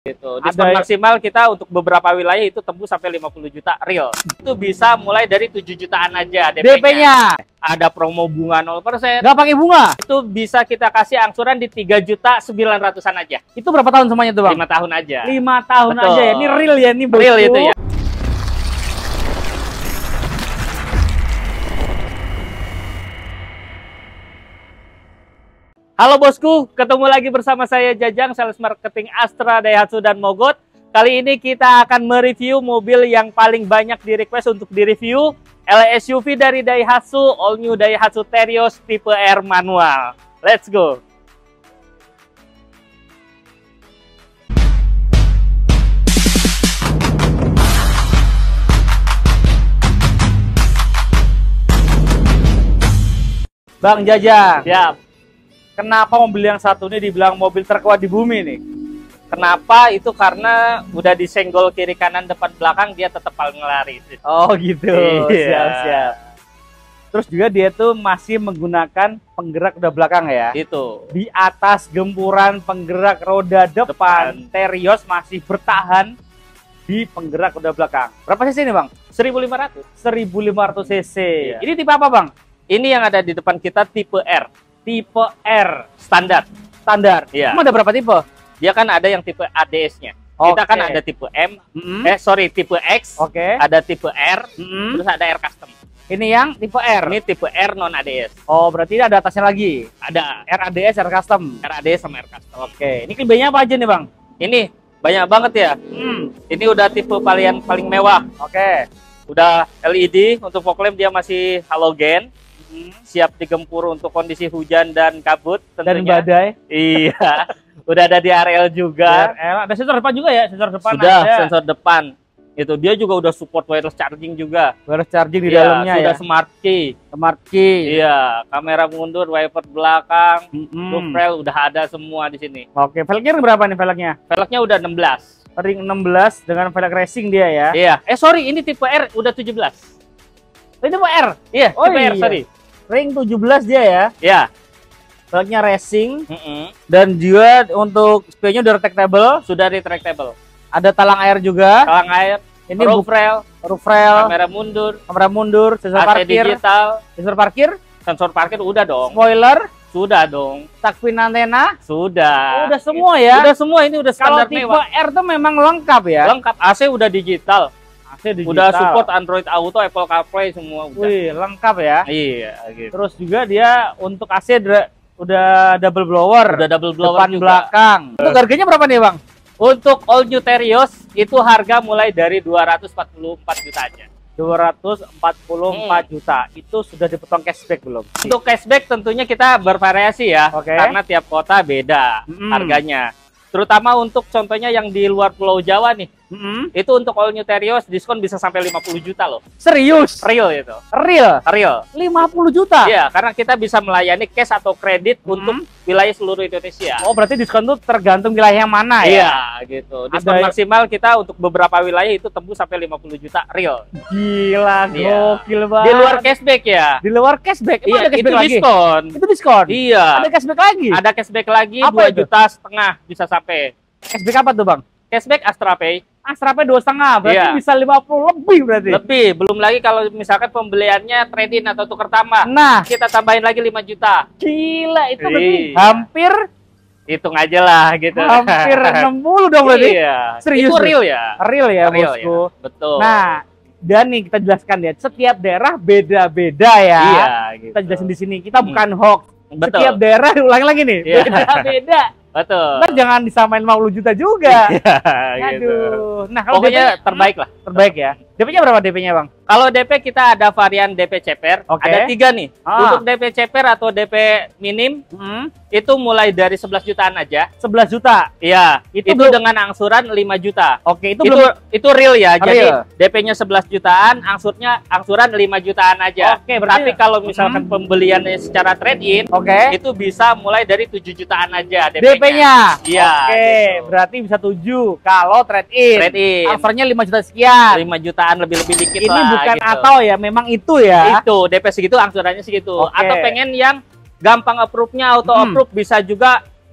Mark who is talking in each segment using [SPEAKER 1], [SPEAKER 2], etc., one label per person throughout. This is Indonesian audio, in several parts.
[SPEAKER 1] Gitu. Diskon maksimal kita untuk beberapa wilayah itu tembus sampai 50 juta real. Itu bisa mulai dari 7 jutaan aja DP-nya. Ada promo bunga 0%.
[SPEAKER 2] Nggak pakai bunga.
[SPEAKER 1] Itu bisa kita kasih angsuran di 3.900.000-an aja.
[SPEAKER 2] Itu berapa tahun semuanya tuh, Bang?
[SPEAKER 1] 5 tahun aja.
[SPEAKER 2] 5 tahun
[SPEAKER 1] Betul.
[SPEAKER 2] aja ya. Ini real ya, ini
[SPEAKER 1] real itu ya. Halo bosku, ketemu lagi bersama saya Jajang, sales marketing Astra, Daihatsu, dan Mogot. Kali ini kita akan mereview mobil yang paling banyak di request untuk direview, LSUV dari Daihatsu, all new Daihatsu Terios tipe R manual. Let's go!
[SPEAKER 2] Bang Jajang.
[SPEAKER 1] Siap.
[SPEAKER 2] Kenapa mobil yang satu ini dibilang mobil terkuat di bumi nih?
[SPEAKER 1] Kenapa? Itu karena udah disenggol kiri kanan depan belakang dia tetap paling laris.
[SPEAKER 2] Oh gitu.
[SPEAKER 1] Iya.
[SPEAKER 2] Siap-siap. Terus juga dia tuh masih menggunakan penggerak roda belakang ya.
[SPEAKER 1] Itu.
[SPEAKER 2] Di atas gempuran penggerak roda depan. Terios masih bertahan di penggerak roda belakang. Berapa cc ini, Bang?
[SPEAKER 1] 1500.
[SPEAKER 2] 1500 cc.
[SPEAKER 1] Iya.
[SPEAKER 2] Ini tipe apa, Bang?
[SPEAKER 1] Ini yang ada di depan kita tipe R.
[SPEAKER 2] Tipe R.
[SPEAKER 1] Standar.
[SPEAKER 2] Standar.
[SPEAKER 1] Iya.
[SPEAKER 2] Emang ada berapa tipe?
[SPEAKER 1] Dia kan ada yang tipe ADS-nya.
[SPEAKER 2] Oke.
[SPEAKER 1] Kita kan ada tipe M, tipe X,
[SPEAKER 2] Oke.
[SPEAKER 1] ada tipe R, terus ada R custom.
[SPEAKER 2] Ini yang tipe R.
[SPEAKER 1] Ini tipe R non ADS.
[SPEAKER 2] Oh, berarti ini ada atasnya lagi.
[SPEAKER 1] Ada
[SPEAKER 2] RADS, R custom.
[SPEAKER 1] R ADS sama R custom.
[SPEAKER 2] Oke. Ini kelebihannya apa aja nih, Bang?
[SPEAKER 1] Ini banyak banget ya. Ini udah tipe paling mewah.
[SPEAKER 2] Oke.
[SPEAKER 1] Udah LED, untuk fog lamp dia masih halogen. Siap digempur untuk kondisi hujan dan kabut tentunya.
[SPEAKER 2] Dan badai.
[SPEAKER 1] Iya. Udah ada di RL juga.
[SPEAKER 2] Ada sensor depan juga ya? Sensor depan
[SPEAKER 1] Sudah
[SPEAKER 2] ada.
[SPEAKER 1] sensor depan. Itu dia juga udah support wireless charging juga.
[SPEAKER 2] Wireless charging di
[SPEAKER 1] Iya,
[SPEAKER 2] dalamnya
[SPEAKER 1] sudah
[SPEAKER 2] ya.
[SPEAKER 1] smart key.
[SPEAKER 2] Smart key.
[SPEAKER 1] Iya, kamera mundur, wiper belakang,
[SPEAKER 2] Mm-mm.
[SPEAKER 1] roof rail udah ada semua di sini.
[SPEAKER 2] Oke, velgnya berapa nih velgnya?
[SPEAKER 1] Velgnya udah 16.
[SPEAKER 2] Ring 16 dengan velg racing dia ya.
[SPEAKER 1] Iya. Sorry, ini tipe R udah 17.
[SPEAKER 2] Ini tipe R.
[SPEAKER 1] Iya,
[SPEAKER 2] Oh
[SPEAKER 1] tipe R,
[SPEAKER 2] iya.
[SPEAKER 1] sorry.
[SPEAKER 2] Ring 17 dia ya.
[SPEAKER 1] Iya.
[SPEAKER 2] Velgnya racing
[SPEAKER 1] Mm-mm.
[SPEAKER 2] dan juga untuk spionnya udah retractable.
[SPEAKER 1] Sudah retractable.
[SPEAKER 2] Ada talang air juga.
[SPEAKER 1] Talang air,
[SPEAKER 2] Ini
[SPEAKER 1] roof rail,
[SPEAKER 2] roof rail,
[SPEAKER 1] kamera mundur,
[SPEAKER 2] sensor
[SPEAKER 1] AC
[SPEAKER 2] parkir,
[SPEAKER 1] digital,
[SPEAKER 2] sensor parkir,
[SPEAKER 1] udah dong.
[SPEAKER 2] spoiler,
[SPEAKER 1] Sudah dong.
[SPEAKER 2] tuckpin antena.
[SPEAKER 1] Sudah.
[SPEAKER 2] Udah semua ya.
[SPEAKER 1] Udah semua, ini udah
[SPEAKER 2] Kalau
[SPEAKER 1] standar
[SPEAKER 2] tipe
[SPEAKER 1] mewah.
[SPEAKER 2] R tuh memang lengkap ya.
[SPEAKER 1] Lengkap, AC udah digital.
[SPEAKER 2] AC digital.
[SPEAKER 1] Udah support Android Auto, Apple CarPlay semua udah.
[SPEAKER 2] Wih, lengkap ya.
[SPEAKER 1] Iya, gitu.
[SPEAKER 2] Terus juga dia untuk AC udah double blower.
[SPEAKER 1] Udah double blower
[SPEAKER 2] depan
[SPEAKER 1] juga.
[SPEAKER 2] belakang. Untuk harganya berapa nih, Bang?
[SPEAKER 1] Untuk all new Terios itu harga mulai dari 244 juta aja.
[SPEAKER 2] 244 juta. Itu sudah dipotong cashback belum?
[SPEAKER 1] Untuk cashback tentunya kita bervariasi ya.
[SPEAKER 2] Oke.
[SPEAKER 1] Karena tiap kota beda harganya. Terutama untuk contohnya yang di luar Pulau Jawa nih. Itu untuk all new Terios diskon bisa sampai 50 juta loh.
[SPEAKER 2] Serius?
[SPEAKER 1] Real itu.
[SPEAKER 2] Real?
[SPEAKER 1] Real.
[SPEAKER 2] 50 juta?
[SPEAKER 1] Iya, karena kita bisa melayani cash atau kredit untuk wilayah seluruh Indonesia.
[SPEAKER 2] Oh, berarti diskon tuh tergantung wilayah yang mana ya?
[SPEAKER 1] Iya, gitu. Diskon
[SPEAKER 2] Ada-
[SPEAKER 1] maksimal kita untuk beberapa wilayah itu tembus sampai 50 juta real.
[SPEAKER 2] Gila,
[SPEAKER 1] Iya.
[SPEAKER 2] gokil banget.
[SPEAKER 1] Di luar cashback ya.
[SPEAKER 2] Di luar cashback? Emang
[SPEAKER 1] Iya,
[SPEAKER 2] ada
[SPEAKER 1] itu
[SPEAKER 2] cashback lagi?
[SPEAKER 1] diskon.
[SPEAKER 2] Itu diskon?
[SPEAKER 1] Iya.
[SPEAKER 2] Ada cashback lagi?
[SPEAKER 1] Ada cashback lagi
[SPEAKER 2] Apa
[SPEAKER 1] 2,5
[SPEAKER 2] itu?
[SPEAKER 1] juta bisa sampai.
[SPEAKER 2] Cashback apa tuh, Bang?
[SPEAKER 1] Cashback Astra Pay.
[SPEAKER 2] Astra Pay 2,5, berarti
[SPEAKER 1] Iya.
[SPEAKER 2] bisa 50 lebih berarti.
[SPEAKER 1] Lebih, belum lagi kalau misalkan pembeliannya trade-in atau tukar tambah.
[SPEAKER 2] Nah,
[SPEAKER 1] Kita tambahin lagi 5 juta.
[SPEAKER 2] gila itu berarti
[SPEAKER 1] Iya.
[SPEAKER 2] hampir
[SPEAKER 1] Hitung aja lah gitu.
[SPEAKER 2] hampir 60 dong berarti.
[SPEAKER 1] Iya.
[SPEAKER 2] Serius,
[SPEAKER 1] Itu real ya.
[SPEAKER 2] Real ya,
[SPEAKER 1] Real
[SPEAKER 2] bosku.
[SPEAKER 1] ya. Betul.
[SPEAKER 2] Nah, dan nih kita jelaskan ya, setiap daerah beda-beda ya.
[SPEAKER 1] iya gitu.
[SPEAKER 2] Kita jelasin di sini, kita bukan hoax.
[SPEAKER 1] Betul.
[SPEAKER 2] Setiap daerah, ulangi lagi nih,
[SPEAKER 1] Iya.
[SPEAKER 2] beda-beda.
[SPEAKER 1] Betul.
[SPEAKER 2] Ntar jangan disamain 50 juta juga.
[SPEAKER 1] Iya, gitu.
[SPEAKER 2] Aduh. Nah, kalau
[SPEAKER 1] Pokoknya
[SPEAKER 2] DP,
[SPEAKER 1] terbaik lah.
[SPEAKER 2] terbaik ya. DP-nya berapa DP-nya, Bang?
[SPEAKER 1] Kalau DP kita ada varian DP ceper,
[SPEAKER 2] Oke.
[SPEAKER 1] ada 3 nih.
[SPEAKER 2] Ah.
[SPEAKER 1] Untuk DP ceper atau DP minim itu mulai dari 11 jutaan aja.
[SPEAKER 2] 11 juta.
[SPEAKER 1] Iya, itu
[SPEAKER 2] belum-
[SPEAKER 1] dengan angsuran 5 juta.
[SPEAKER 2] Oke, itu
[SPEAKER 1] Itu
[SPEAKER 2] belum
[SPEAKER 1] itu real ya. Jadi
[SPEAKER 2] Real.
[SPEAKER 1] DP-nya 11 jutaan, angsuran 5 jutaan aja.
[SPEAKER 2] Oke, berarti-
[SPEAKER 1] Tapi kalau misalkan pembeliannya secara trade-in,
[SPEAKER 2] Oke.
[SPEAKER 1] itu bisa mulai dari 7 jutaan aja
[SPEAKER 2] DP-nya.
[SPEAKER 1] Iya,
[SPEAKER 2] Oke,
[SPEAKER 1] gitu.
[SPEAKER 2] berarti bisa 7 kalau trade-in.
[SPEAKER 1] Trade-in.
[SPEAKER 2] Angsurannya 5 juta sekian.
[SPEAKER 1] 5 jutaan lebih-lebih dikit
[SPEAKER 2] Ini
[SPEAKER 1] lah.
[SPEAKER 2] bukan
[SPEAKER 1] gitu.
[SPEAKER 2] atau ya, memang itu ya.
[SPEAKER 1] Itu DP segitu angsurannya segitu.
[SPEAKER 2] Oke.
[SPEAKER 1] Atau pengen yang gampang approve-nya auto approve bisa juga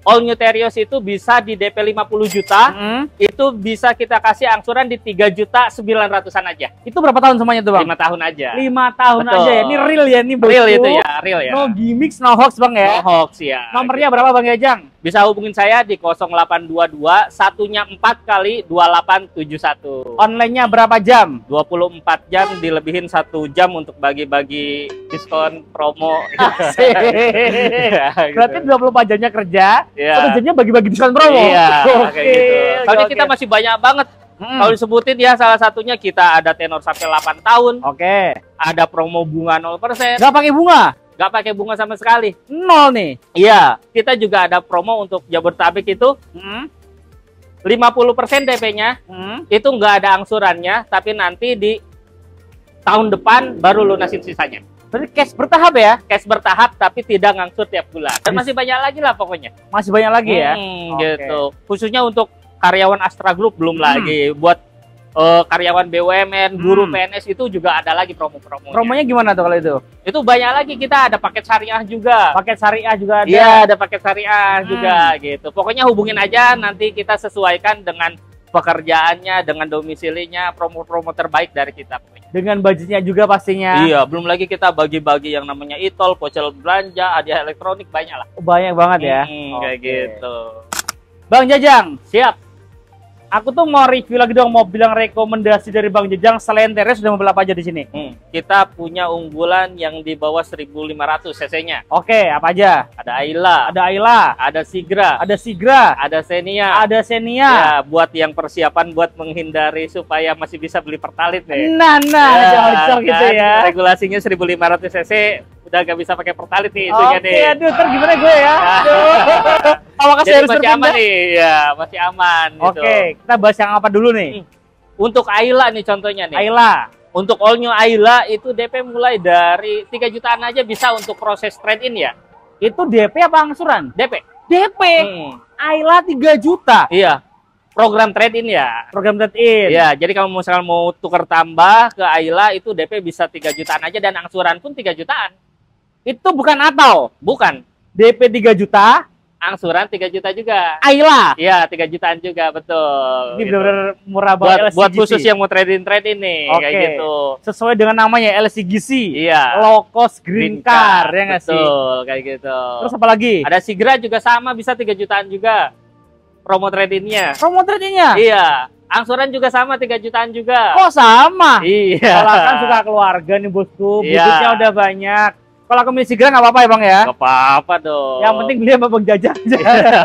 [SPEAKER 1] All New Terios itu bisa di DP 50 juta, itu bisa kita kasih angsuran di 3.900.000-an aja.
[SPEAKER 2] Itu berapa tahun semuanya tuh, Bang?
[SPEAKER 1] 5 tahun aja.
[SPEAKER 2] 5 tahun
[SPEAKER 1] Betul.
[SPEAKER 2] aja ya. Ini real ya, ini bosku.
[SPEAKER 1] Real itu ya, real ya.
[SPEAKER 2] No gimmicks, no hoax, Bang ya.
[SPEAKER 1] No hoax ya.
[SPEAKER 2] Nomornya berapa, Bang Jajang?
[SPEAKER 1] Bisa hubungin saya di 0822 1-nya 4 kali 2871.
[SPEAKER 2] Online-nya berapa jam?
[SPEAKER 1] 24 jam dilebihin 1 jam untuk bagi-bagi diskon promo.
[SPEAKER 2] Asik.
[SPEAKER 1] Ya, gitu.
[SPEAKER 2] Berarti 24 jamnya kerja,
[SPEAKER 1] Iya.
[SPEAKER 2] 1 jamnya bagi-bagi diskon promo.
[SPEAKER 1] Iya,
[SPEAKER 2] Oke,
[SPEAKER 1] kayak gitu. Soalnya
[SPEAKER 2] oke.
[SPEAKER 1] kita masih banyak banget. Kalau disebutin ya, salah satunya kita ada tenor sampai 8 tahun,
[SPEAKER 2] Oke.
[SPEAKER 1] ada promo bunga 0%,
[SPEAKER 2] Nggak pakai bunga?
[SPEAKER 1] nggak pakai bunga sama sekali.
[SPEAKER 2] 0 nih.
[SPEAKER 1] Iya, kita juga ada promo untuk Jabodetabek itu 50% DP-nya, itu nggak ada angsurannya, tapi nanti di tahun depan baru lunasin sisanya.
[SPEAKER 2] Berarti cash bertahap ya?
[SPEAKER 1] Cash bertahap tapi tidak ngangsur tiap bulan. Dan masih banyak lagi lah pokoknya.
[SPEAKER 2] Masih banyak lagi ya? Oke.
[SPEAKER 1] Gitu. Khususnya untuk karyawan Astra Group belum lagi. Buat karyawan BUMN, guru PNS itu juga ada lagi promo-promonya.
[SPEAKER 2] Promonya gimana tuh kalau itu?
[SPEAKER 1] Itu banyak lagi, kita ada paket syariah juga.
[SPEAKER 2] Paket syariah juga ada?
[SPEAKER 1] Iya, ada paket syariah juga gitu. Pokoknya hubungin aja, nanti kita sesuaikan dengan pekerjaannya, dengan domisilinya, promo-promo terbaik dari kita pokoknya.
[SPEAKER 2] Dengan budgetnya juga pastinya?
[SPEAKER 1] Iya, belum lagi kita bagi-bagi yang namanya e-tol, voucher belanja, hadiah elektronik, banyak lah.
[SPEAKER 2] Banyak banget ya?
[SPEAKER 1] Kayak gitu.
[SPEAKER 2] Bang Jajang,
[SPEAKER 1] Siap.
[SPEAKER 2] aku tuh mau review lagi dong, mau bilang rekomendasi dari Bang Jajang selain Terios sudah mobil apa aja di sini?
[SPEAKER 1] Kita punya unggulan yang di bawah 1.500 cc-nya.
[SPEAKER 2] Oke, apa aja?
[SPEAKER 1] Ada Ayla,
[SPEAKER 2] Ada Ayla,
[SPEAKER 1] ada Sigra,
[SPEAKER 2] ada Sigra,
[SPEAKER 1] ada Xenia.
[SPEAKER 2] ada Xenia.
[SPEAKER 1] Ya, buat yang persiapan buat menghindari supaya masih bisa beli Pertalite nih.
[SPEAKER 2] Nah,
[SPEAKER 1] Ya,
[SPEAKER 2] cocok gitu
[SPEAKER 1] kan?
[SPEAKER 2] ya.
[SPEAKER 1] Regulasinya 1.500 cc, udah gak bisa pakai Pertalite nih
[SPEAKER 2] Oke,
[SPEAKER 1] isunya nih.
[SPEAKER 2] aduh, ntar gimana gue ya? Aduh. Apakah saya
[SPEAKER 1] Jadi
[SPEAKER 2] harus
[SPEAKER 1] masih aman
[SPEAKER 2] berpindah?
[SPEAKER 1] nih, ya masih aman gitu.
[SPEAKER 2] Oke, kita bahas yang apa dulu nih?
[SPEAKER 1] Untuk Ayla nih contohnya nih.
[SPEAKER 2] Ayla.
[SPEAKER 1] Untuk all new Ayla itu DP mulai dari 3 jutaan aja bisa untuk proses trade-in ya.
[SPEAKER 2] Itu DP apa angsuran?
[SPEAKER 1] DP.
[SPEAKER 2] DP. Ayla 3 juta.
[SPEAKER 1] Iya. Program trade-in ya.
[SPEAKER 2] Program trade-in.
[SPEAKER 1] Iya, jadi kalau misalkan mau tuker tambah ke Ayla itu DP bisa 3 jutaan aja dan angsuran pun 3 jutaan.
[SPEAKER 2] Itu bukan atau?
[SPEAKER 1] Bukan.
[SPEAKER 2] DP 3 juta,
[SPEAKER 1] Angsuran 3 juta juga.
[SPEAKER 2] Ayla.
[SPEAKER 1] Iya, 3 jutaan juga, betul.
[SPEAKER 2] Ini
[SPEAKER 1] Gitu.
[SPEAKER 2] benar-benar murah banget.
[SPEAKER 1] Buat khusus yang mau trade-in nih,
[SPEAKER 2] Oke.
[SPEAKER 1] kayak gitu.
[SPEAKER 2] Sesuai dengan namanya LCGC.
[SPEAKER 1] Iya.
[SPEAKER 2] Low cost green car, ya nggak sih?
[SPEAKER 1] Betul, kayak gitu.
[SPEAKER 2] Terus apa lagi?
[SPEAKER 1] Ada Sigra juga sama, bisa 3 jutaan juga. Promo trade-innya.
[SPEAKER 2] Promo trade-innya?
[SPEAKER 1] Iya. Angsuran juga sama 3 jutaan juga.
[SPEAKER 2] Kok sama?
[SPEAKER 1] Iya.
[SPEAKER 2] Kalau kan suka keluarga nih bosku,
[SPEAKER 1] Iya.
[SPEAKER 2] budgetnya udah banyak. Kalau aku milih Sigra nggak apa-apa ya Bang ya?
[SPEAKER 1] Gak apa-apa dong.
[SPEAKER 2] Yang penting beli sama Bang Jajang aja.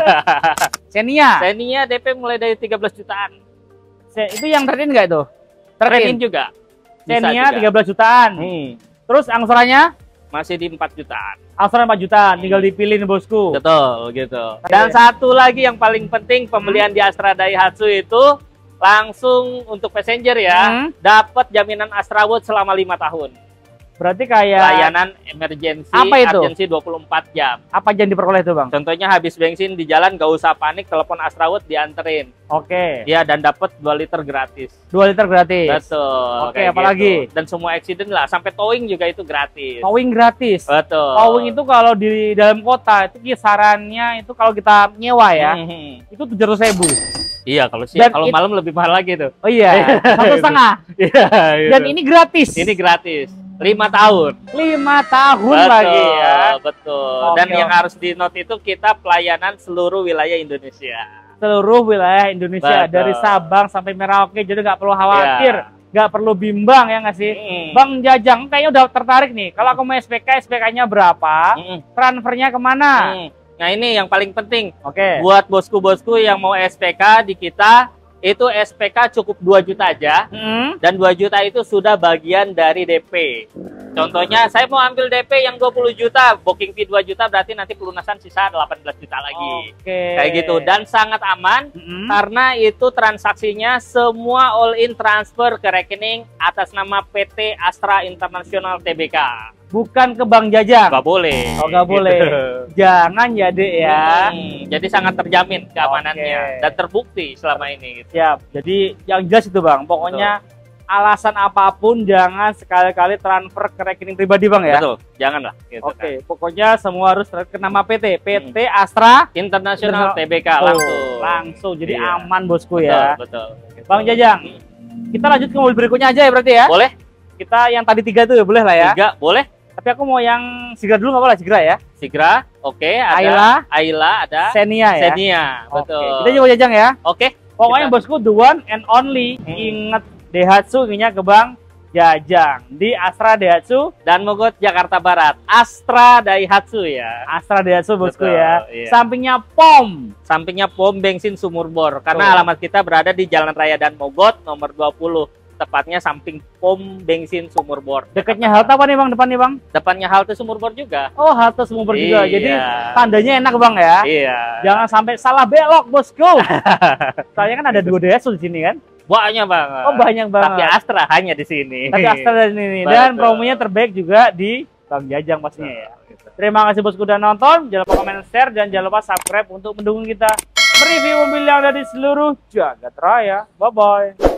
[SPEAKER 2] Xenia,
[SPEAKER 1] Xenia DP mulai dari 13 jutaan.
[SPEAKER 2] itu yang trade-in nggak itu?
[SPEAKER 1] Trade-in juga. Bisa
[SPEAKER 2] Xenia
[SPEAKER 1] juga.
[SPEAKER 2] 13 jutaan. Terus angsurannya?
[SPEAKER 1] Masih di 4 jutaan.
[SPEAKER 2] Angsuran 4 jutaan, tinggal dipilih nih bosku.
[SPEAKER 1] Betul, gitu. Dan satu lagi yang paling penting, pembelian di Astra Daihatsu itu langsung untuk passenger ya, dapat jaminan Astra World selama 5 tahun.
[SPEAKER 2] Berarti kayak
[SPEAKER 1] Layanan emergency,
[SPEAKER 2] Apa itu?
[SPEAKER 1] urgency 24 jam.
[SPEAKER 2] apa aja yang diperoleh itu Bang?
[SPEAKER 1] Contohnya habis bensin di jalan, gak usah panik, telepon Astra World dianterin.
[SPEAKER 2] Oke,
[SPEAKER 1] Ya, dan dapat 2 liter gratis.
[SPEAKER 2] 2 liter gratis.
[SPEAKER 1] Betul.
[SPEAKER 2] Oke,
[SPEAKER 1] kayak
[SPEAKER 2] apalagi?
[SPEAKER 1] gitu. Dan semua accident lah, sampai towing juga itu gratis.
[SPEAKER 2] Towing gratis.
[SPEAKER 1] Betul.
[SPEAKER 2] Towing itu kalau di dalam kota itu kisarannya itu kalau kita nyewa ya, itu 700.000.
[SPEAKER 1] Iya, kalau
[SPEAKER 2] Dan
[SPEAKER 1] kalau malam lebih mahal lagi tuh.
[SPEAKER 2] Oh iya, 1,5.
[SPEAKER 1] Iya.
[SPEAKER 2] Dan ini gratis.
[SPEAKER 1] ini gratis. 5 tahun.
[SPEAKER 2] 5 tahun
[SPEAKER 1] Betul,
[SPEAKER 2] lagi ya.
[SPEAKER 1] betul.
[SPEAKER 2] Oke,
[SPEAKER 1] Dan yang
[SPEAKER 2] oke.
[SPEAKER 1] harus di note itu kita pelayanan seluruh wilayah Indonesia.
[SPEAKER 2] Seluruh wilayah Indonesia
[SPEAKER 1] Betul.
[SPEAKER 2] dari Sabang sampai Merauke, jadi nggak perlu khawatir, nggak perlu bimbang ya nggak sih? Bang Jajang kayaknya udah tertarik nih. Kalau aku mau SPK, SPK-nya berapa? Transfernya kemana?
[SPEAKER 1] Nah, ini yang paling penting.
[SPEAKER 2] Oke.
[SPEAKER 1] Buat bosku-bosku yang mau SPK di kita, itu SPK cukup 2 juta aja. Dan 2 juta itu sudah bagian dari DP. Contohnya, saya mau ambil DP yang 20 juta, booking fee 2 juta, berarti nanti pelunasan sisa 18 juta lagi.
[SPEAKER 2] Oke.
[SPEAKER 1] Kayak gitu. Dan sangat aman, karena itu transaksinya semua all-in transfer ke rekening atas nama PT Astra International Tbk.
[SPEAKER 2] Bukan ke Bang Jajang.
[SPEAKER 1] Nggak boleh.
[SPEAKER 2] Oh, nggak boleh. Jangan ya, Dek ya.
[SPEAKER 1] Jadi sangat terjamin keamanannya
[SPEAKER 2] Oke.
[SPEAKER 1] dan terbukti selama ini. Gitu.
[SPEAKER 2] Siap. Jadi yang jelas itu Bang, pokoknya alasan apapun jangan sekali-kali transfer ke rekening pribadi Bang ya.
[SPEAKER 1] Betul, janganlah. Gitu,
[SPEAKER 2] Oke, pokoknya semua harus ke nama PT. PT Astra
[SPEAKER 1] Internasional Tbk
[SPEAKER 2] langsung. Jadi
[SPEAKER 1] Iya.
[SPEAKER 2] aman bosku
[SPEAKER 1] Betul,
[SPEAKER 2] ya.
[SPEAKER 1] betul.
[SPEAKER 2] Bang Jajang, kita lanjut ke mobil berikutnya aja ya berarti ya.
[SPEAKER 1] Boleh?
[SPEAKER 2] Kita yang tadi 3 tuh ya boleh lah ya.
[SPEAKER 1] 3 boleh?
[SPEAKER 2] Tapi aku mau yang Sigra dulu nggak apa-apa lah, Sigra ya.
[SPEAKER 1] Sigra, oke, ada Ayla, ada
[SPEAKER 2] Xenia ya.
[SPEAKER 1] Xenia, betul.
[SPEAKER 2] Oke, kita coba Jajang ya.
[SPEAKER 1] Oke.
[SPEAKER 2] Pokoknya bosku the one and only. Ingat Daihatsu minyak ke Bang Jajang di Astra Daihatsu
[SPEAKER 1] Dan Mogot Jakarta Barat, Astra Daihatsu ya.
[SPEAKER 2] Astra Daihatsu bosku
[SPEAKER 1] Betul,
[SPEAKER 2] ya.
[SPEAKER 1] iya.
[SPEAKER 2] Sampingnya POM.
[SPEAKER 1] Sampingnya pom bensin sumur bor. Karena
[SPEAKER 2] Tuh.
[SPEAKER 1] alamat kita berada di Jalan Raya Dan Mogot nomor 20. Tepatnya samping pom bensin sumur bor.
[SPEAKER 2] Dekatnya halte apa nih Bang depan nih Bang?
[SPEAKER 1] Depannya halte sumur bor juga.
[SPEAKER 2] Oh halte sumur bor juga.
[SPEAKER 1] Iya.
[SPEAKER 2] Jadi tandanya enak Bang ya.
[SPEAKER 1] Iya.
[SPEAKER 2] Jangan sampai salah belok bosku. Soalnya kan ada 2 Daihatsu di sini kan.
[SPEAKER 1] Banyak banget.
[SPEAKER 2] Oh banyak banget.
[SPEAKER 1] Tapi Astra hanya di sini.
[SPEAKER 2] Tapi Astra dari ini. Dan promonya terbaik juga di Bang Jajang pastinya ya. Terima kasih bosku udah nonton. Jangan lupa komen, share, dan jangan lupa subscribe untuk mendukung kita mereview mobil yang ada di seluruh jagat raya. Bye-bye.